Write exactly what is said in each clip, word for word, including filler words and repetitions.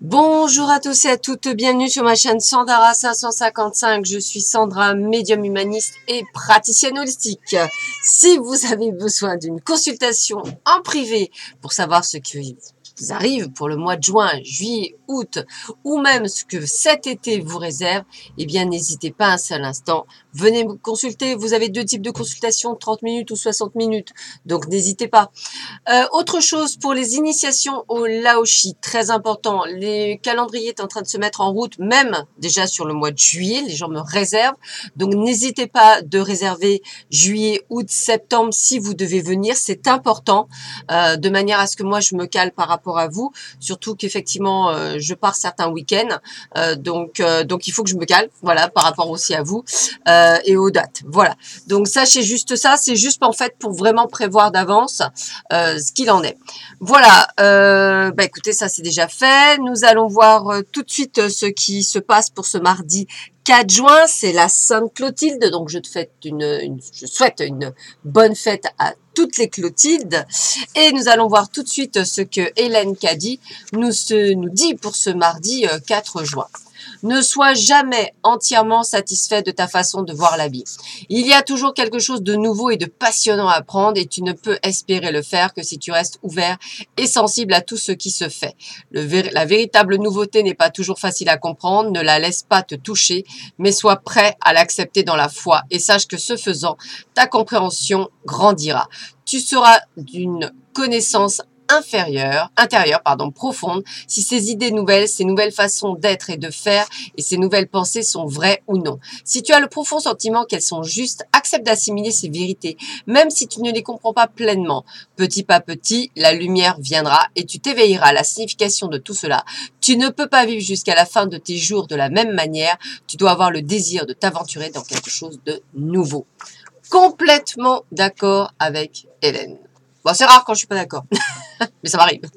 Bonjour à tous et à toutes, bienvenue sur ma chaîne Sandara cinq cent cinquante-cinq. Je suis Sandra, médium humaniste et praticienne holistique. Si vous avez besoin d'une consultation en privé pour savoir ce qui vous arrive pour le mois de juin, juillet, août ou même ce que cet été vous réserve, eh bien n'hésitez pas un seul instant. Venez me consulter, vous avez deux types de consultations, trente minutes ou soixante minutes, donc n'hésitez pas. Euh, autre chose pour les initiations au Laoshi, très important, les calendriers est en train de se mettre en route, même déjà sur le mois de juillet, les gens me réservent, donc n'hésitez pas de réserver juillet, août, septembre si vous devez venir, c'est important, euh, de manière à ce que moi je me cale par rapport à vous, surtout qu'effectivement euh, je pars certains week-ends, euh, donc, euh, donc il faut que je me cale, voilà, par rapport aussi à vous euh, et aux dates, voilà. Donc sachez juste ça, c'est juste en fait pour vraiment prévoir d'avance euh, ce qu'il en est. Voilà, euh, bah écoutez, ça c'est déjà fait. Nous allons voir euh, tout de suite euh, ce qui se passe pour ce mardi quatre juin. C'est la Sainte Clotilde, donc je te fête une, une, je souhaite une bonne fête à toutes les Clotildes. Et nous allons voir tout de suite ce que Hélène Caddy nous, se, nous dit pour ce mardi euh, quatre juin. Ne sois jamais entièrement satisfait de ta façon de voir la vie. Il y a toujours quelque chose de nouveau et de passionnant à apprendre et tu ne peux espérer le faire que si tu restes ouvert et sensible à tout ce qui se fait. Le, la véritable nouveauté n'est pas toujours facile à comprendre, ne la laisse pas te toucher, mais sois prêt à l'accepter dans la foi et sache que ce faisant, ta compréhension grandira. Tu seras d'une connaissance inférieure, intérieure, pardon, profonde, si ces idées nouvelles, ces nouvelles façons d'être et de faire et ces nouvelles pensées sont vraies ou non. Si tu as le profond sentiment qu'elles sont justes, accepte d'assimiler ces vérités, même si tu ne les comprends pas pleinement. Petit à petit, la lumière viendra et tu t'éveilleras à la signification de tout cela. Tu ne peux pas vivre jusqu'à la fin de tes jours de la même manière. Tu dois avoir le désir de t'aventurer dans quelque chose de nouveau. Complètement d'accord avec Hélène. Bon, c'est rare quand je suis pas d'accord, mais ça m'arrive.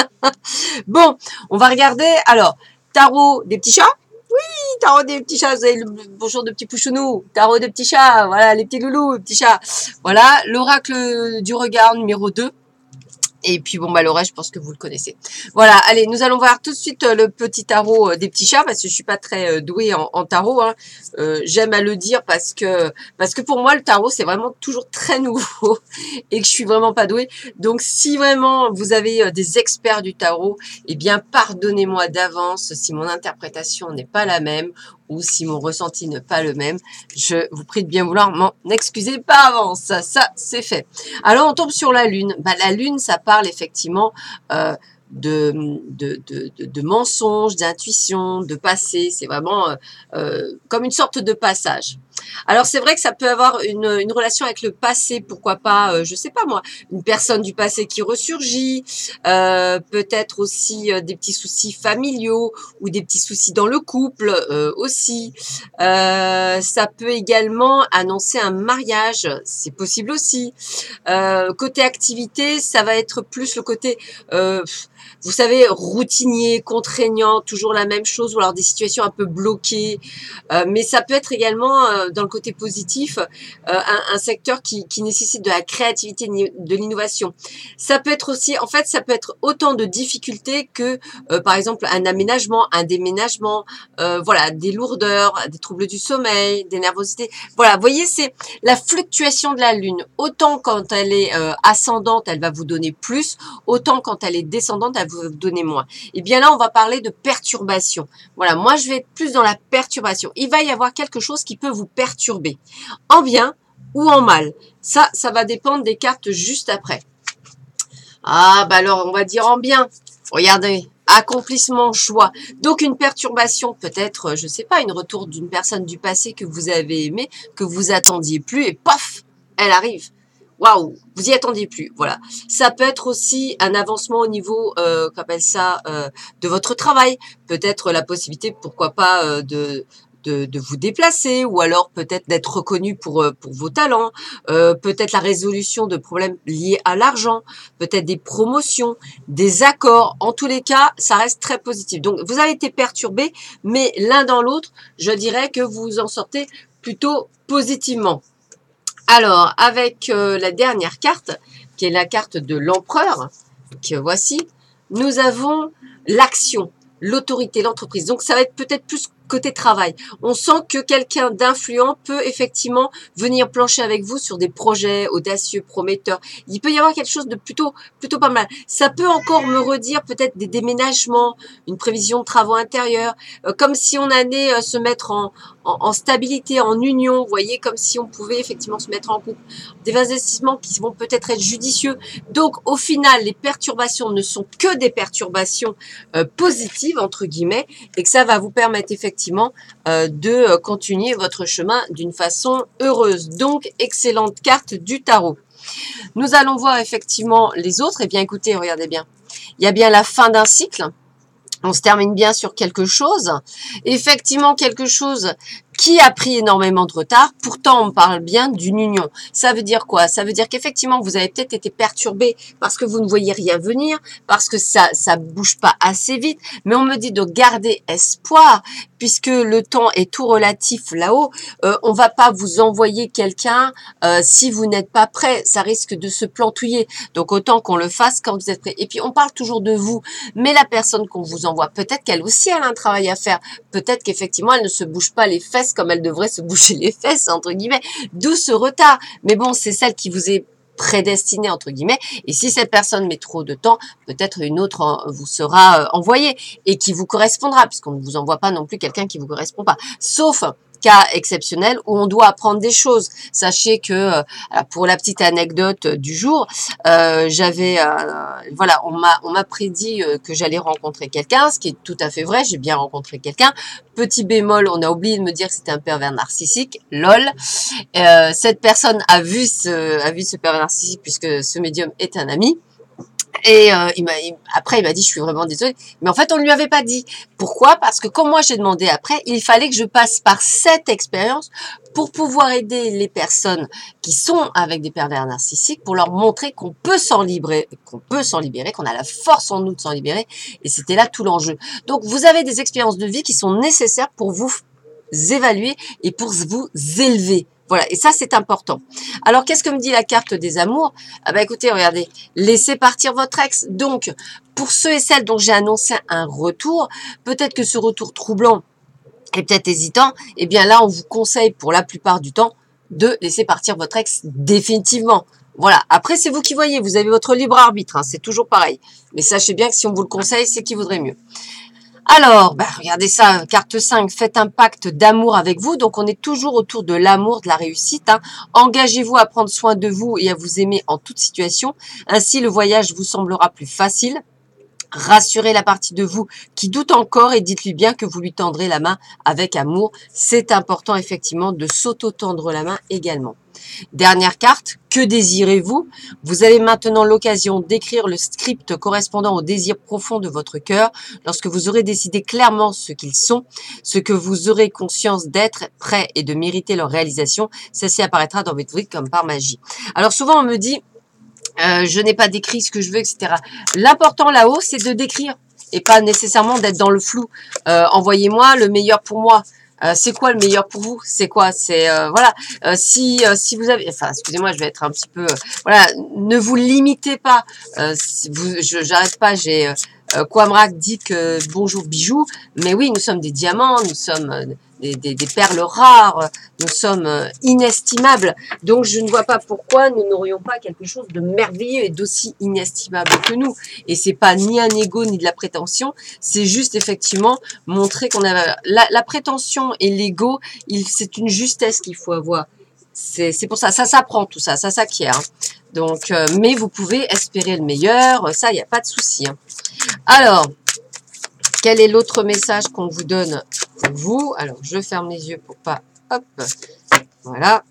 Bon, on va regarder. Alors, tarot des petits chats. Oui, tarot des petits chats. Vous avez le bonjour de petits pouchounous. Tarot des petits chats. Voilà, les petits loulous, les petits chats. Voilà, l'oracle du regard numéro deux. Et puis bon bah le reste, je pense que vous le connaissez. Voilà, allez, nous allons voir tout de suite le petit tarot des petits chats parce que je suis pas très douée en, en tarot. Hein. Euh, J'aime à le dire parce que parce que pour moi le tarot c'est vraiment toujours très nouveau et que je suis vraiment pas douée. Donc si vraiment vous avez des experts du tarot, eh bien pardonnez-moi d'avance si mon interprétation n'est pas la même ou si mon ressenti n'est pas le même. Je vous prie de bien vouloir m'en excuser par avance. Ça, ça c'est fait. Alors on tombe sur la lune. Bah, la lune, ça parle effectivement euh, de, de, de, de, de mensonges, d'intuition, de passé. C'est vraiment euh, euh, comme une sorte de passage. Alors c'est vrai que ça peut avoir une, une relation avec le passé, pourquoi pas, euh, je sais pas moi, une personne du passé qui ressurgit, euh, peut-être aussi euh, des petits soucis familiaux ou des petits soucis dans le couple euh, aussi. Euh, ça peut également annoncer un mariage, c'est possible aussi. Euh, côté activité, ça va être plus le côté... Euh, vous savez, routinier, contraignant, toujours la même chose, ou alors des situations un peu bloquées. Euh, mais ça peut être également, euh, dans le côté positif, euh, un, un secteur qui, qui nécessite de la créativité, de l'innovation. Ça peut être aussi, en fait, ça peut être autant de difficultés que, euh, par exemple, un aménagement, un déménagement, euh, voilà, des lourdeurs, des troubles du sommeil, des nervosités. Voilà, vous voyez, c'est la fluctuation de la Lune. Autant quand elle est euh, ascendante, elle va vous donner plus, autant quand elle est descendante, elle va vous donner moins. Et bien là, on va parler de perturbation. Voilà, moi je vais être plus dans la perturbation. Il va y avoir quelque chose qui peut vous perturber, en bien ou en mal. Ça, ça va dépendre des cartes juste après. Ah, bah alors, on va dire en bien. Regardez, accomplissement, choix. Donc, une perturbation, peut-être, je sais pas, une retour d'une personne du passé que vous avez aimée, que vous attendiez plus, et paf, elle arrive. Waouh, vous y attendiez plus, voilà. Ça peut être aussi un avancement au niveau, euh, qu'on appelle ça, euh, de votre travail. Peut-être la possibilité, pourquoi pas, euh, de... De, de vous déplacer ou alors peut-être d'être reconnu pour, pour vos talents, euh, peut-être la résolution de problèmes liés à l'argent, peut-être des promotions, des accords. En tous les cas, ça reste très positif. Donc, vous avez été perturbé, mais l'un dans l'autre, je dirais que vous en sortez plutôt positivement. Alors, avec euh, la dernière carte, qui est la carte de l'empereur, que voici, nous avons l'action. l'autorité, l'entreprise. Donc, ça va être peut-être plus côté travail. On sent que quelqu'un d'influent peut effectivement venir plancher avec vous sur des projets audacieux, prometteurs. Il peut y avoir quelque chose de plutôt, plutôt pas mal. Ça peut encore me redire peut-être des déménagements, une prévision de travaux intérieurs, euh, comme si on allait euh, se mettre en, en, en stabilité, en union, vous voyez, comme si on pouvait effectivement se mettre en couple. Des investissements qui vont peut-être être judicieux. Donc, au final, les perturbations ne sont que des perturbations euh, positives, entre guillemets, et que ça va vous permettre effectivement euh, de continuer votre chemin d'une façon heureuse. Donc, excellente carte du tarot. Nous allons voir effectivement les autres. Eh bien, écoutez, regardez bien. Il y a bien la fin d'un cycle. On se termine bien sur quelque chose. Effectivement, quelque chose qui a pris énormément de retard. Pourtant, on parle bien d'une union. Ça veut dire quoi? Ça veut dire qu'effectivement, vous avez peut-être été perturbé parce que vous ne voyez rien venir, parce que ça ça bouge pas assez vite. Mais on me dit de garder espoir, puisque le temps est tout relatif là-haut. Euh, on va pas vous envoyer quelqu'un euh, si vous n'êtes pas prêt. Ça risque de se plantouiller. Donc, autant qu'on le fasse quand vous êtes prêt. Et puis, on parle toujours de vous. Mais la personne qu'on vous envoie, peut-être qu'elle aussi, elle a un travail à faire. Peut-être qu'effectivement, elle ne se bouge pas les fesses comme elle devrait se bouger les fesses, entre guillemets, d'où ce retard. Mais bon, c'est celle qui vous est prédestinée, entre guillemets, et si cette personne met trop de temps, peut-être une autre vous sera envoyée, et qui vous correspondra, puisqu'on ne vous envoie pas non plus quelqu'un qui vous correspond pas. Sauf cas exceptionnel où on doit apprendre des choses. Sachez que, euh, pour la petite anecdote du jour, euh, j'avais, euh, voilà, on m'a on m'a prédit euh, que j'allais rencontrer quelqu'un, ce qui est tout à fait vrai, j'ai bien rencontré quelqu'un. Petit bémol, on a oublié de me dire que c'était un pervers narcissique, lol. Euh, cette personne a vu ce, a vu ce pervers narcissique puisque ce médium est un ami. Et euh, il m'a, il, après, il m'a dit, je suis vraiment désolée. Mais en fait, on ne lui avait pas dit. Pourquoi? Parce que comme moi, j'ai demandé après, il fallait que je passe par cette expérience pour pouvoir aider les personnes qui sont avec des pervers narcissiques, pour leur montrer qu'on peut s'en libérer, qu'on peut s'en libérer, qu'on a la force en nous de s'en libérer. Et c'était là tout l'enjeu. Donc, vous avez des expériences de vie qui sont nécessaires pour vous évaluer et pour vous élever. Voilà, et ça, c'est important. Alors, qu'est-ce que me dit la carte des amours? Ah bah écoutez, regardez, laissez partir votre ex. Donc, pour ceux et celles dont j'ai annoncé un retour, peut-être que ce retour troublant est peut-être hésitant, eh bien là, on vous conseille pour la plupart du temps de laisser partir votre ex définitivement. Voilà, après, c'est vous qui voyez, vous avez votre libre arbitre, hein, c'est toujours pareil. Mais sachez bien que si on vous le conseille, c'est qu'il vaudrait mieux. Alors, bah, regardez ça, carte cinq, faites un pacte d'amour avec vous. Donc, on est toujours autour de l'amour, de la réussite. Hein. Engagez-vous à prendre soin de vous et à vous aimer en toute situation. Ainsi, le voyage vous semblera plus facile. Rassurez la partie de vous qui doute encore et dites-lui bien que vous lui tendrez la main avec amour. C'est important, effectivement, de s'auto-tendre la main également. Dernière carte, que désirez-vous? Vous avez maintenant l'occasion d'écrire le script correspondant au désir profond de votre cœur lorsque vous aurez décidé clairement ce qu'ils sont, ce que vous aurez conscience d'être prêt et de mériter leur réalisation. Celle-ci apparaîtra dans votre vie comme par magie. Alors souvent on me dit, euh, je n'ai pas décrit ce que je veux, et cetera. L'important là-haut, c'est de décrire et pas nécessairement d'être dans le flou. Euh, envoyez-moi le meilleur pour moi. Euh, c'est quoi le meilleur pour vous? C'est quoi? C'est euh, voilà. Euh, si euh, si vous avez, enfin, excusez-moi, je vais être un petit peu, euh, voilà. Ne vous limitez pas. Euh, si vous, je j'arrête pas. J'ai euh, Quamrak dit que bonjour bijoux, mais oui, nous sommes des diamants, nous sommes euh, des, des, des perles rares, nous sommes euh, inestimables. Donc je ne vois pas pourquoi nous n'aurions pas quelque chose de merveilleux et d'aussi inestimable que nous. Et c'est pas ni un ego ni de la prétention, c'est juste effectivement montrer qu'on a la, la prétention et l'ego, c'est une justesse qu'il faut avoir. C'est pour ça, ça s'apprend tout ça, ça s'acquiert. Hein. Donc, euh, mais vous pouvez espérer le meilleur, ça, il n'y a pas de souci. Hein. Alors, quel est l'autre message qu'on vous donne pour vous? Alors, je ferme les yeux pour pas... Hop, voilà.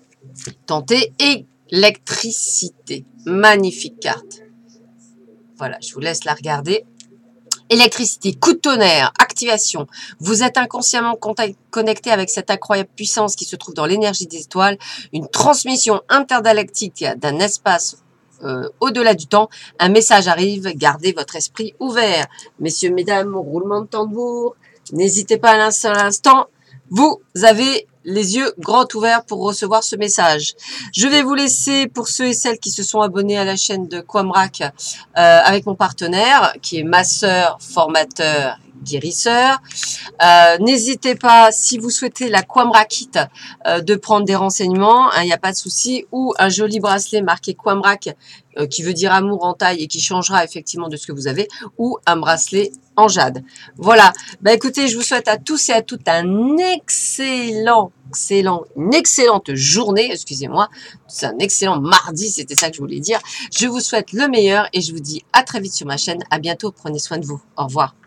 Tentez électricité. Magnifique carte. Voilà, je vous laisse la regarder. Électricité, coup de tonnerre, activation. Vous êtes inconsciemment connecté avec cette incroyable puissance qui se trouve dans l'énergie des étoiles. Une transmission intergalactique d'un espace euh, au-delà du temps. Un message arrive, gardez votre esprit ouvert. Messieurs, mesdames, roulement de tambour. N'hésitez pas à un seul instant. Vous avez les yeux grands ouverts pour recevoir ce message. Je vais vous laisser, pour ceux et celles qui se sont abonnés à la chaîne de Quamrak, euh, avec mon partenaire, qui est masseur, formateur, guérisseur. Euh, N'hésitez pas, si vous souhaitez la Quamra Kit, euh, de prendre des renseignements, il hein, n'y a pas de souci, ou un joli bracelet marqué Quamrak, euh, qui veut dire amour en taille et qui changera effectivement de ce que vous avez, ou un bracelet en jade. Voilà, bah écoutez, je vous souhaite à tous et à toutes un excellent, excellent, une excellente journée, excusez-moi, c'est un excellent mardi, c'était ça que je voulais dire. Je vous souhaite le meilleur et je vous dis à très vite sur ma chaîne, à bientôt, prenez soin de vous, au revoir.